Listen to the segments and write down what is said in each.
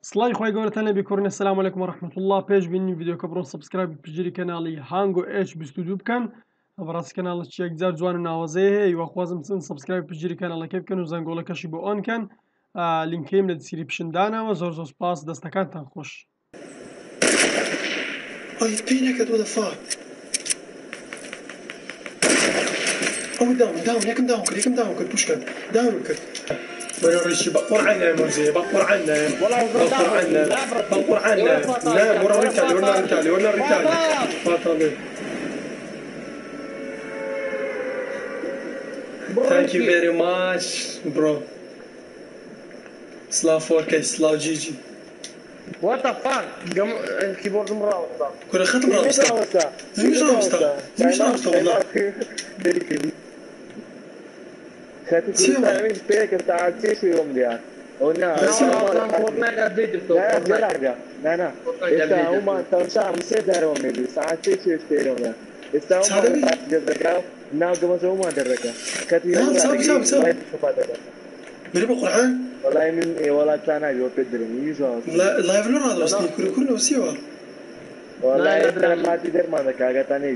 سڵای خۆی گەورەتان بیکڕنە السلام علیکم ورحمة الله پێش بینی ڤیدیۆکە بڕۆن سبسکرایب پژگیری کەناڵی هانگۆ H22 بکەن بەڕاستی کەناڵە چەکجار جوان و ناوازەیە هەیە وەخوازم چن سبسکرایب پژگیری کەناڵەکە بکەن و زەنگۆڵەکەشی بۆ ئۆنکەن لینکەیم لە دیسکریپشندانەوە زۆر سپاس دەستەکانتان خۆش پێی نەکرد وە دەفا ئەو داون یەکم داون کرد توشکەن داون کرد وريشي بقور عنا يا مرزي بقور عنا لا ورا ريتالي فاطمه Thank you very much bro Slav 4K Slav GG What the fuck الكيبورد مراوسة كنا خدت مراوسة مش راوسة والله خدت كل سبيك بتاع تيشو يوم دي قلنا لا إذا هم ترشح مسيدارهم يبي ساعات تيشو يشتريهم إذا هم درجة ناو جماعة هم درجة كتير سام مريم القرآن والله من والله كان أجوا تدرين يجوا لا يفلون هذا بس كله وسيوا والله إذا ما تقدر ما ذكاء تاني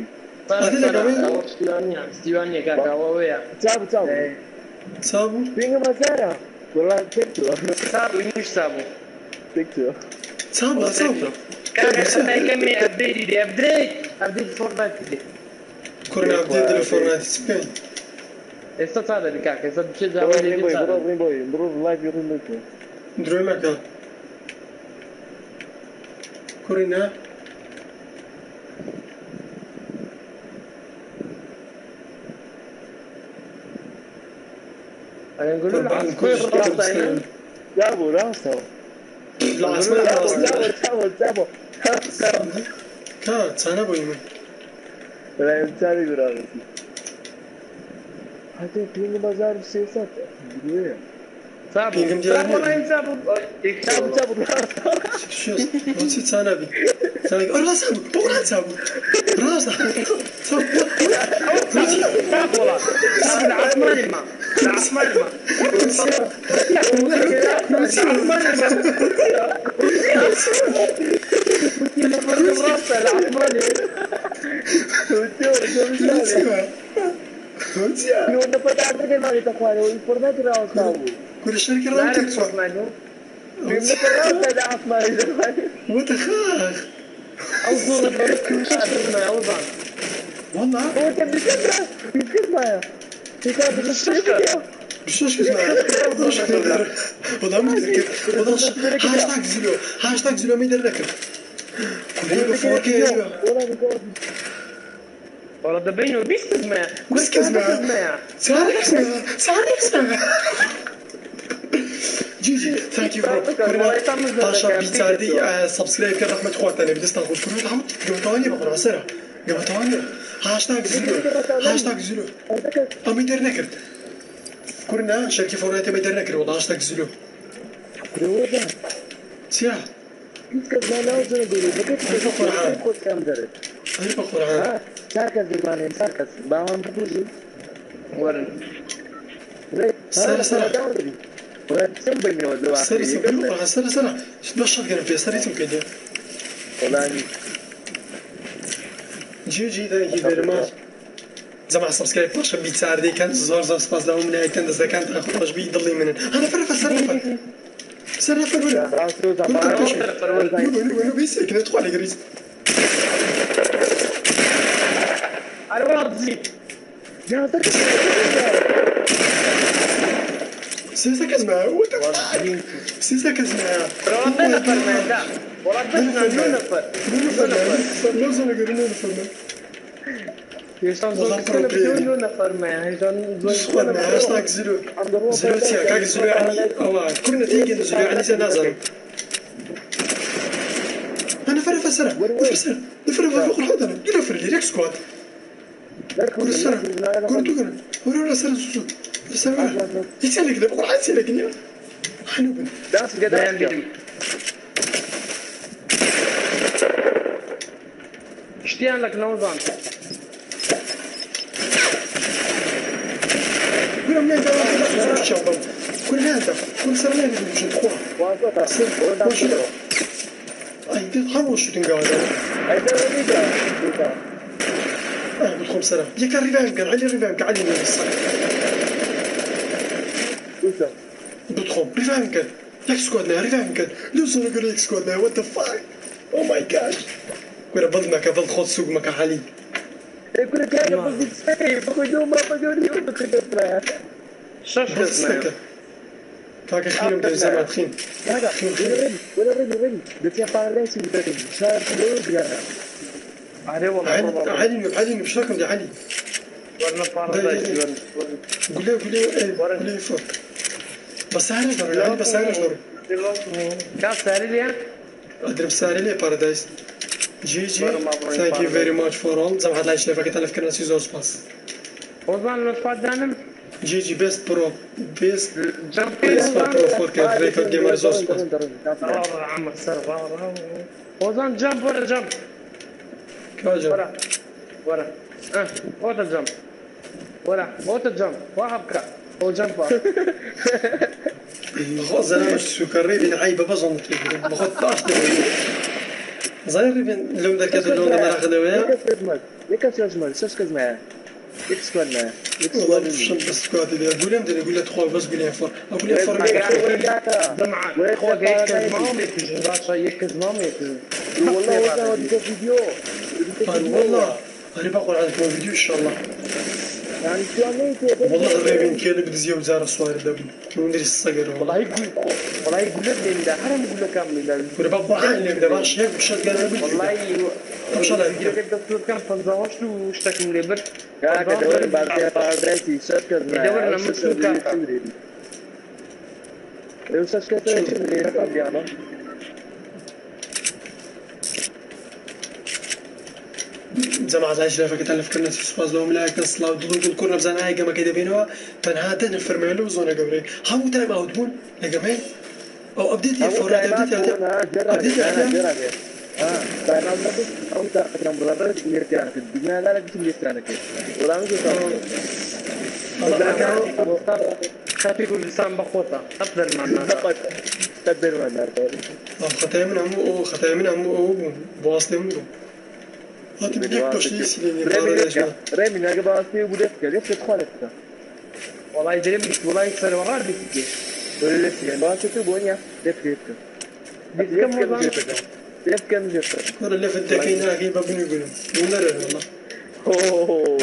ستيوانيا كذا ويا سابو بينما مسارة والله تكتو سابو مش سابو تكتو سابو كم أبديت فورتنايت كورنا أبديت الفورتنايت سبين Esta sada di cacca, sta dicendo bro live يرن لك درمك كورنا انا نقول له عسكري جابوا راسه لا عسكري جابوا كانت انا ابوي لا يمتالي براسي هذا بينج بازار سياسات سابو شو نسيت سنابي والله سابو بقول سابو راسه سابو والله سابو العثماني ما Non ne potete che mai da fare il formato rosa. كل شركة راتب صح Non ne potete da fare. متخاخ أوصل كل شيء ما أوصل. والله هو كان بيسمع. مش اسمع والله ما ذكر والله هاشتاج زلو ما يدير لك كل فوق والله ده بينه بيسمع سامع جي ثانك يو برو باشا بيتاردي سبسكرايب كان رحمة خواتنا بدست نخش كل الحمد قبل ثواني بقرا عسرة قبل ثواني هاشتاج زلو ما يدير نكرت كورنا شركة فورنايت ما يدير نكرت والله هاشتاج زلو سيا ما لازم نقول هاي بقرا ساركس ديوانين ساركس باهم بتوجي ورن سر ورتسم بيني ودوا سر نشط قرب في سريتم كده والله جي ثانك يو فيري ماتش زعما سبسكرايب باش بيتساردي كان زور سباس لهم نهاية كان كان تاخذ بيضلي منن انا سرف ولا بيسك ندخل على جريس على واضي يا ذاك سيسا كزما سيسا كزما ربنا فرمانا وربنا نفر لازم نقرن نفر يشان زول نفر ما يشان زول ما هاشتاج زلو تيا كاك زلو يعني او كل نتيجة زلو يعني زي نازل انا فرفسر نفر فوق الحضن ينفر لي ريك سكواد كل سنة كل ورا سنة سوسو سنة يسألك ده بقول حاسيلك نيا حنوبن داس كده يعني اشتيان لك نوزان قول منين ده كل هذا كل سنة يعني بوجود خوا وانت وشو أي دي خمو شو تنقال بالخم سنة يك الريفان قال علي الريفان قال علي من الصلاة بدخم ريفان قال يك سكوادنا ريفان قال لو صار يقول يك سكوادنا what the fuck oh my gosh كنا بضنا كبض خود سوق مكا حالي يقول لك هذا بضيك سيف بخدوم ما بقولي وبخدوم شاش بس كاك خيرم دير زمان خين هذا ولا ريدي قلت يا بارليسي بدك شاف لو علي والله علي مش راكم دي علي ورنا بارادايس قول لي فوق بس عارف دور علي بس عارف دور كان ساري لي ادري بساري لي بارادايس جي thank you very much for all زعما هاد العيش فاكي تعرف كنا سيزون سباس وظن الفادان جي بيست برو بيست جمب برو فور كان ريكورد جيمر زوز سباس عم سر وظن جمب ورا جمب كاجا ورا وات جمب وات جمب وهبك هو جمب خلاص انا مش سكري بين عيبه بظن باخذ طاش زين ريبين لو ذاك اللون ما ناخذه وياه ليك سجمل سجكز معاه ليك سكواد معاه ليك والله سكواد مش السكواد اللي اقول لهم نقول له 3 بس قول لي فور اقول لي فور جماعة خو هيك مام يكز يكز مام يكز والله وانا وديك فيديو والله انا بقول عندك فيديو ان شاء الله يعني شو عملت والله ريبين كان بدزي وزاره الصواري دابا وندير الصقر والله يقول لك ده حرام يقول لك كامل ده ولا بابا عقلي ما داباش هيك مش قال والله مش انا يقول لك الدكتور كان فنزاوش واشتكى من ليبر يا كدور بعد بارادايسي سجكز معاه يدور لما تشوف لو سجكز يعني زعما على عجله فكتعرف كنا في سباز لهم لا كنصلاو ضد الكره بزانا هاي ما كيدا بينها فنهاتا الفرميلو زونا قبري هاو تايم اوت بون يا جماعه او ابديت يا فور ابديت فانا او كان برابر يرجع في الدنيا لا لك تمشي ثانك ولا مش خفيف اللسان بخوطة أفضل معنا تدبر معنا ختايا من عمو بواصل هاتي بديك باشي سيليني رامي ناقة باسي وبدك ليش تدخلت والله يدري والله يصير وراه بيتك ولا ليش يعني باسي تبونيا ليش ليش كم جبت ولا اللي في الدكينة كي بابني يقولون ونرى والله اوه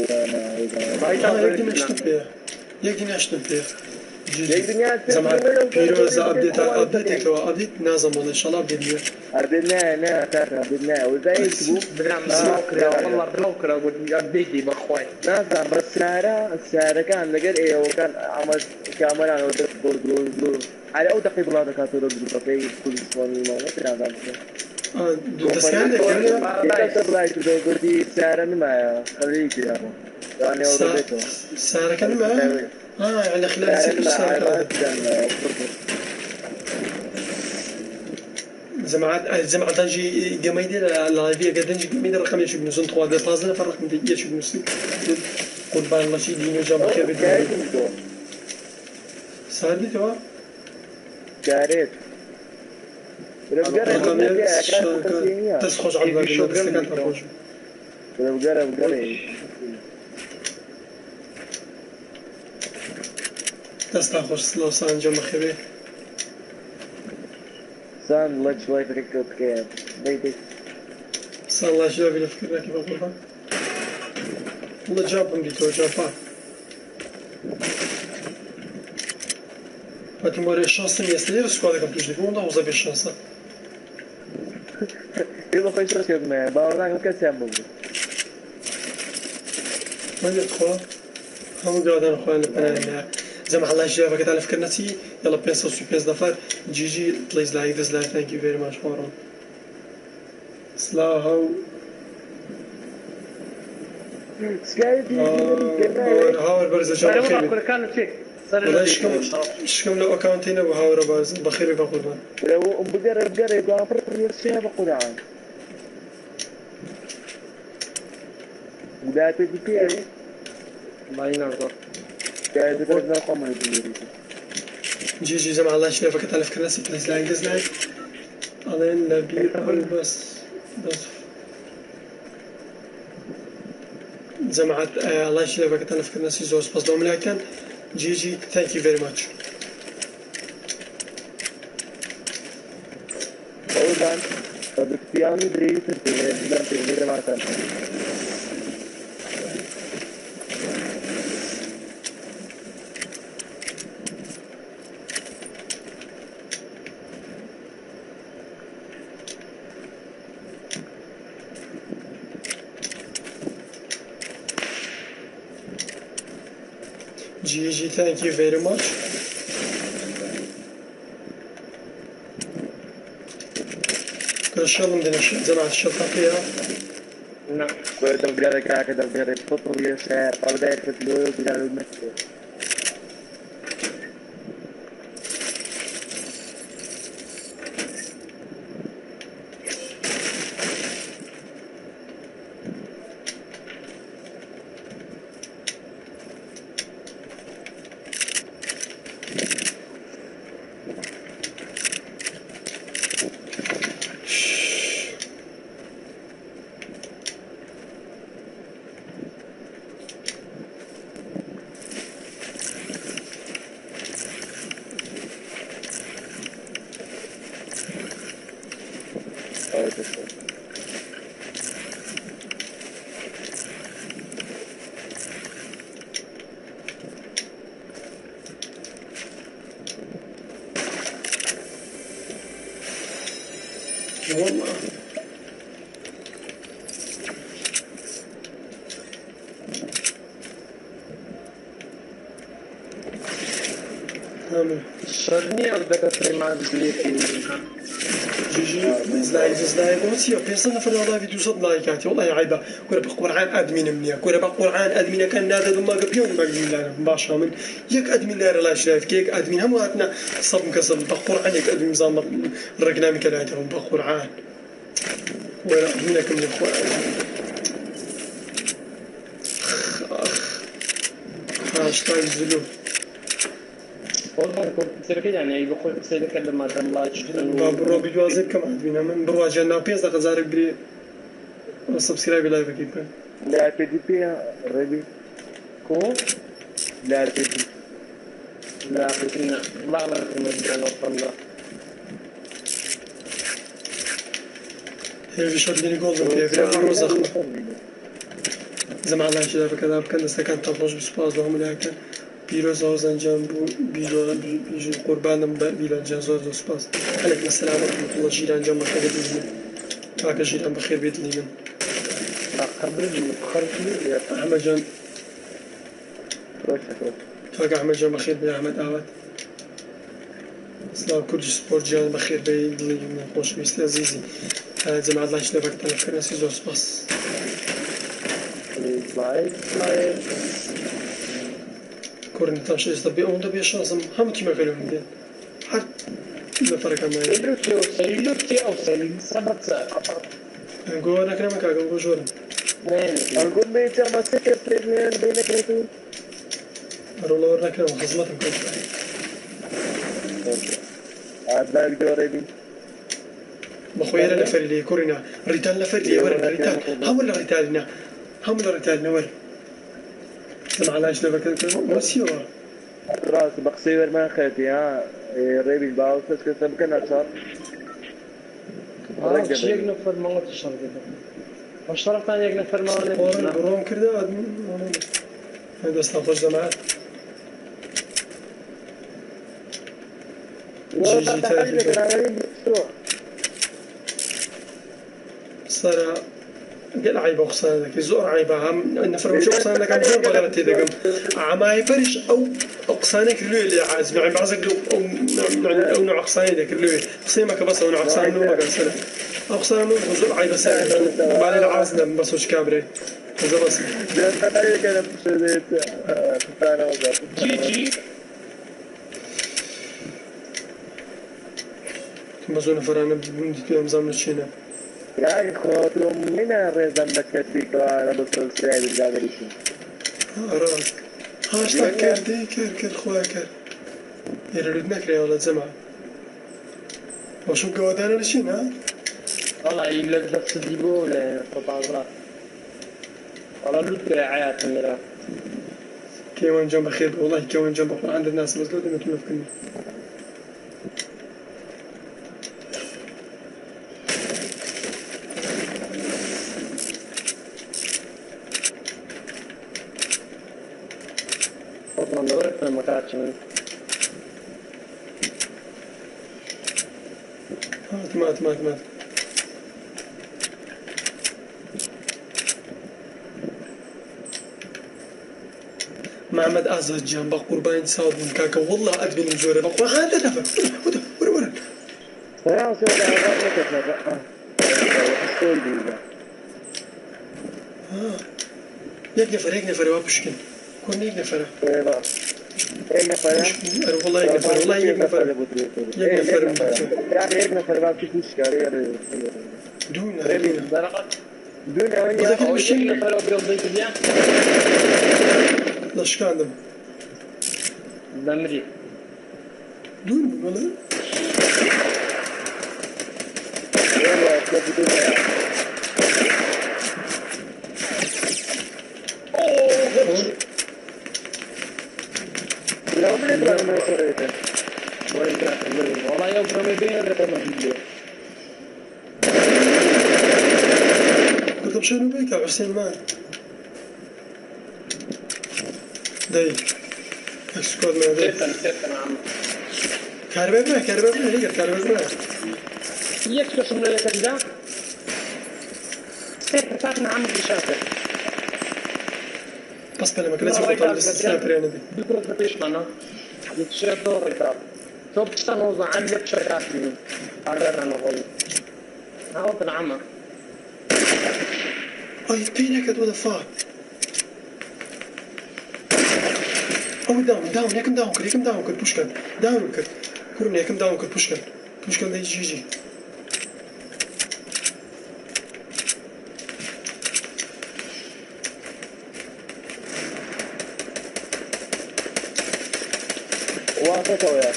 يقدر نشتم فيها زمان بيروز ابديت نازم والله ان شاء الله ابديت أردنا وزي والله بلوكرا قلت أبديتي بأخوي نازم بس السعر كان لقيت إيه وكان عمل كامل أنا ودك دور على أو تقريبا هذا كان دور في كل سواني ما نترى تسكان لك يعني تبرايت قلتي سعر ما خليك يا يعني سعر كان ما على خلال 6 ساعات زعما تنجي جمايدي لايفيا قدنجي جمايدي رقم يشوف نزون 3 دي فازنا فرق من دي يشوف نسي قول بان الله شي دينو جاب كبد سادي توا كاريت تسخش على الباب تستخرج سلو سان جمع خبي سان لاتش لايف ريكورد كاب بيتك سان الله شباب اللي فكرنا كيف أقولها والله جابهم ديتو جابها هاتي موري الشانس يسلير سكواد كم تجدي والله وزابي الشانس يلا خوش ركب معي باوراك كاسام بوجو ما يدخل هم قاعدين أخوان البنات زعما الله يجزاك تعرف كنتي يلا بينسو سو بينس دافار جي بليز لايك ذس لايك ثانك يو فيري ماتش فور سلاهو سكايبي هاور برز جاب خير كان فيك ولا شكم لو اكونتينا وهاور برز بخير باخذ لو بقرب يقابر يرشيها بقول عن وده تبكي الله ينور قاعد يقول لنا قوم يدير جي زعما الله يشافك انا فكرنا نسيت دزلايك الين نبيل بس زعما الله يشافك انا فكرنا نسيت زوج بس دوم لكن جي ثانك يو فيري ماتش Hold on. Bestiamo dritto da prendere la mano. Gigi, thank you very much. الشغل عندنا جماعة الشرطة فيها. نعم. بدهم كذا بدهم يحطوا لي شيء طالع يقتلوا ويجعلوا المسجد. والله آمين. شرني بدك تسمع بزيتي. جي دزلايك ومتسيا بيصل نفر والله فيديو صد لايكاتي والله عيبة كورة بقرعان أدمين منيا كورة بقرعان أدمين كان نادى ما قبيون ما قبيون لنا باشا من يك أدمين لا لا شايف كيك أدمين هم وقتنا صب مكسب بقرعان يك أدمين نظام الرقنامي كلايتهم بقرعان ولا أدمينك من الخوان هاشتاج زلو والله كنت تركي يعني بقول سيدك لما الله يشتغل برو فيديو زي كم أدمين من برواجه أنا بيز دقة زارك بري سبسكرايب لايف كيف لا تجي فيها ربي كو لا تجي لا بدنا الله لا نرجع نوصل هي في شوط ديني جولدن في عروض زخمة زعما الله يشافك كذا كان استكان تفرج بسباز وهم لكن بيروز أوزان جنبو بيجو قربان بيلا جنزوز وسباز عليكم السلام ورحمة الله جيران جنب خير بيت لي جيران بخير بيت لي من أحمد جان أحمد جان بخير بي أحمد آوات سلام كرجي سبورت جان بخير بي من خوش بيستي عزيزي زعما الله يشافك تنفكر نسيزو سباز كورن تمشي يستبي أو نبي شازم هم كي ما قالوا مدين حد ما فرق معي سيلوتي أو سبت نقول أنا كلامك أقول جورن أقول بيتي ما سكت بينك وبين أروح لورنا كلام خصمتهم كل هذا الجوربي بخويا أنا فريلي كورنا ريتال فريلي ورنا ريتال هم ولا ريتالنا هم ولا ريتالنا ور سمع الله يشلبك مسيو راس بقصير ما خدي ها ريبي باوس كسب كنا صار شيء نفر ما تشرب واشترك ثاني نفر ما روم كذا هذا استخرج جماعات جي تاني صار قال عيبة وخسارة لك زور عيبة هم نفر مش خسارة لك عم زور بغلط هذا قم عماي فرش أو قصانة كلوه اللي عازم يعني بعضك أو نوع قصانة ذاك كلوه قصيمة كبس أو نوع قصانة نوع قصانة أو قصانة نوع زور عيبة سائل بعد العازم بس وش كابري هذا بس جي بس نفر أنا بدي يوم زمن الشينا يا خاطر من الرزم بكتيك على بطل سعيد الجابريشي راسك هاشتاج كردي كر خواكر يردنا كريا ولا جماعة وشو قوادانا لشين ها؟ والله يقول لك تجيبوا ولا فطاطا والله لوت عيات المرا كيوان جنب خير والله كيوان جنب عند الناس بس لو دنا كيف كنا والله نورت ما كاتش مات محمد أعزز جنب قربان سعود من كاكا والله أدبي المزورة بقول هذا دفع ورا يا سيدي أنا يك نفر وابشكن كون يك نفر والله يك نفر يعني نفر ما فيش مشكلة دون بدك المشي لاش كان دمري دون والله والله يوم ما بين الرقم قلت شنو بيك يا حسين مان داي اسكت ما داي كهرباء هي كهرباء يكشف من الكذا فاتنا عم بشاكر بس بلا ما كنت بطل الاستثناء يعني دي بكرة بيش معنا يكشف دور الكتاب طب تنوز عن يكشف من هذا أنا أقول هاو العمى اي بينك what the fuck oh down يكم داون كل بوش كان داون كل كورنا يكم داون كل بوش كان ده جي واسطة ويا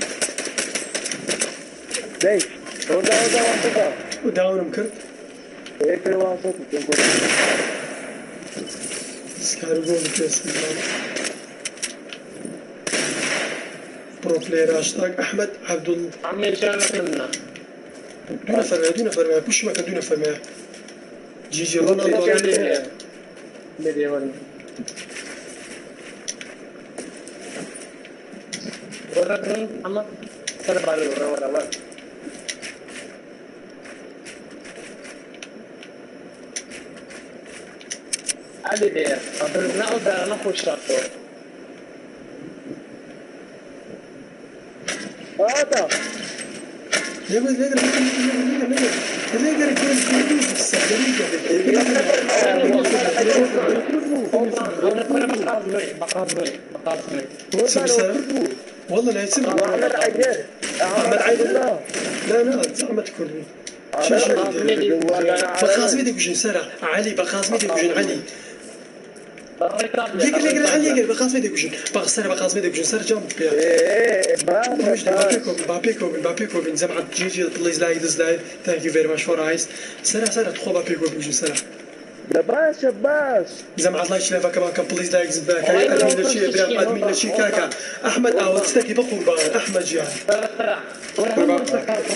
ليش؟ واسطة وداون مكرت هيك واسطة تنقل سكاربون بس برو بلاير هاشتاج احمد عبد الله عمي شانك لنا دون فرماء بوش ما كان دون فرماء جي رونالدو بدي أقول ورقم أما ترى بالي ورا علي ده أبرنا أقدر أنا خوش شاطر هذا ليه والله لا يصير أحمد عيدر أحمد عيدر لا زعمت كله شو بخاص بيدك وش سرع علي بخاص بيدك وش علي يقل علي بخاص بيدك وش بخاص بيدك وش سرع جنب بابيكو بن زعمت جي بليز لايك ثانك يو فيري ماتش فور ايس سرع تخو بابيكو وش سرع شباش زعما الله يشلفها كمان بليز لايك زد باك ادمين لشي كاكا احمد تستكي بقربان احمد جيان والله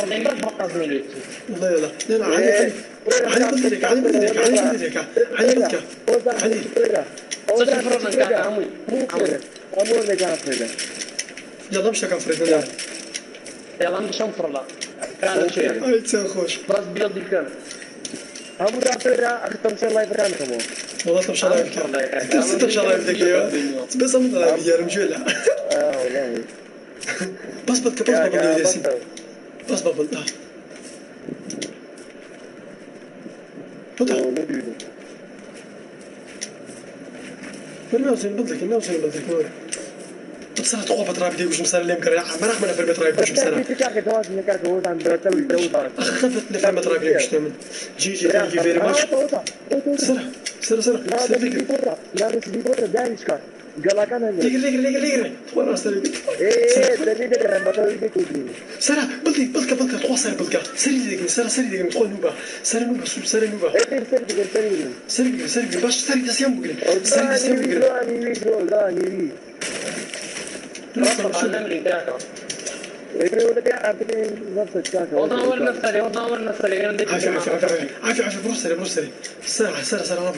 يلا لا علي بلدك علي يلا مش كان فريد يلا مش فرلا كان شيء اي تخوش بس بيض كان أبو دافع أختم شر الله يبركان كمان والله طب شاء الله يبارك طب شاء الله يبارك بس أمد الله يا رجال والله بس بطل يا ياسين بس بطل بطل نوصل بلدك بس أنا تقوى بتراب دي وش مسألة اللي مكرر ما راح من أفر بتراب وش مسألة أخذت نفر بتراب دي وش تعمل جي thank you very much سرع لا بس دي بورا دايش كار قال لك انا ليقري ورا سري ايه تبي تقرا ما تبي تقول سرا بلكا تخوا سرا بلكا سري ديك تخوا نوبا سرا نوبا سرا نوبا سري باش سري دسيام بقري سري دسيام بقري لا نيري عافية بروسري سرا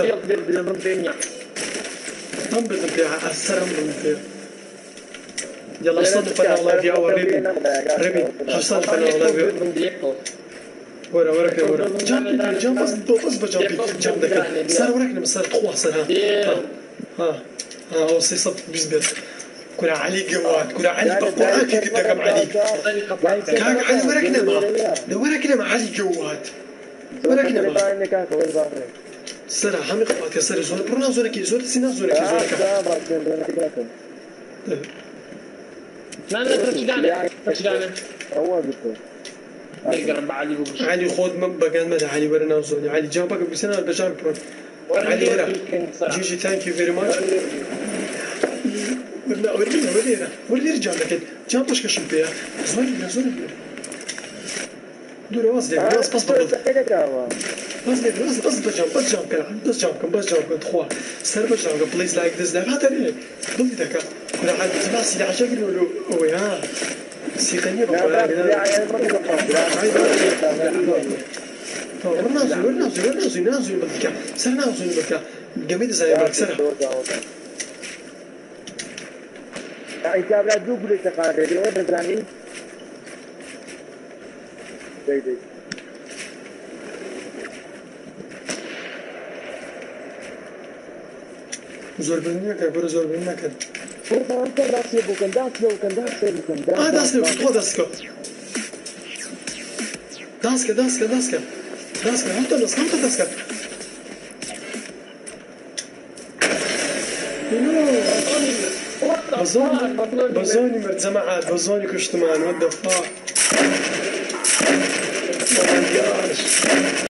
نبض فيها السرم فيها يلا صنف انا والله في اول ربي حصلت انا والله ورا جنب بس جنبك صار وراك صار تخوا صار ها هو سي صب بزبط كل علي قوات كل علي بقوات كده كم علي كاك علي وراكنا مع علي قوات وراكنا مع سرا هم قوات سرا زون برنا زون كي زون سينا زون كي هو علي خود من بقى مدى علي ورنا زون علي جنبك بسنا بجان برون علي ورا جيجي ثانك يو فيري ماتش ورنا جنبك جنبش كشم فيها زون دور واز بس جامب تخوا سر بجامب بليز لايك ذس لايك هذا ليه ضل ذاك كنا عاد ناس اللي عجبني ولا ويا سيقني بقى ورنا بك سرنا بك جميل زي ما سرنا انت لا دوبل تقارير وين زاني دي زور بنيا كبر زور بنيا كان داسلو داسكا هم داسكا بزوني مرت جماعة بزوني كشتمان what the fuck